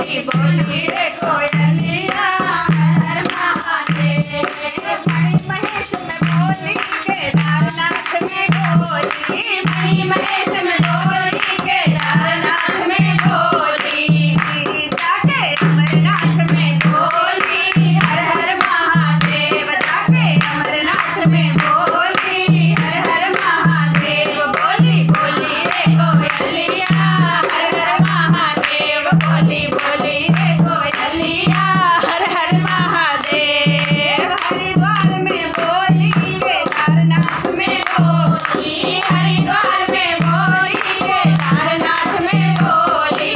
बोली बोली रे कोयलिया हर महादेव। मणि महेश में बोली केदारनाथ में बोली, मणि महेश में बोली केदारनाथ में बोली, जाके अमरनाथ में बोली हर हर महादेव, जाके अमरनाथ में बोली हर हर महादेव। बोली बोली रे कोयलिया हर हर महादेव, बोली बोली रे कोयलिया हर हर महादेव। हरिद्वार में बोली केदारनाथ में बोली, हरिद्वार में बोली केदारनाथ में बोली,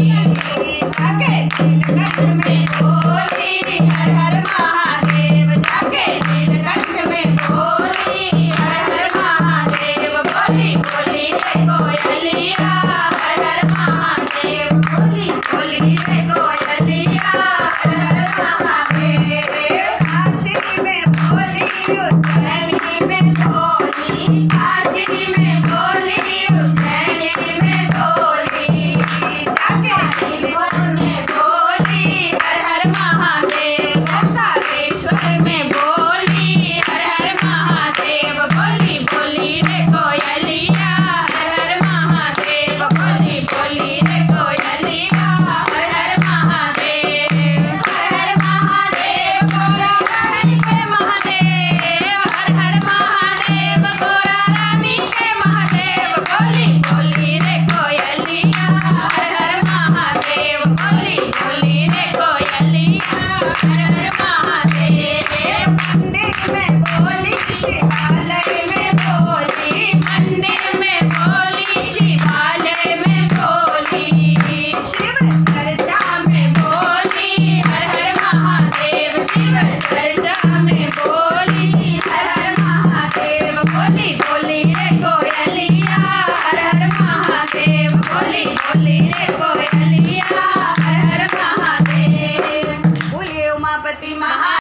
जाके नीलकंठ में बोली हर हर महादेव, जाके नीलकंठ में बोली हर हर महादेव। बोली बोली रे कोयलिया हर हर महादेव, बोली बोली रे कोयलिया हर हर महादेव। काशी में बोली उज्जैनी में बोली, काशी में बोली उज्जैनी में बोली, जाके हरिद्वार में बोली हर हर महादेव, ओंकारेश्वर में बोली हर हर महादेव। बोली बोली रे कोयलिया हर हर महादेव, बोली बोली रे कोयलिया हर हर महादेव। हर हर महादेव गोरा रानी के महादेव, हर हर महादेव गोरा रानी के महादेव। बोली बोली रे कोयलिया हर हर महादेव, बोली बोली रे कोयलिया हर हर महादेव। मंदिर में बोली शिवालय में बोली, मंदिर में बोली शिवालय में बोली, शिव चर्चा में बोली हर हर महादेव, शिव चर्चा में बोली हर हर महादेव। बोली बोली रे कोयलिया हर हर महादेव, बोली बोली रे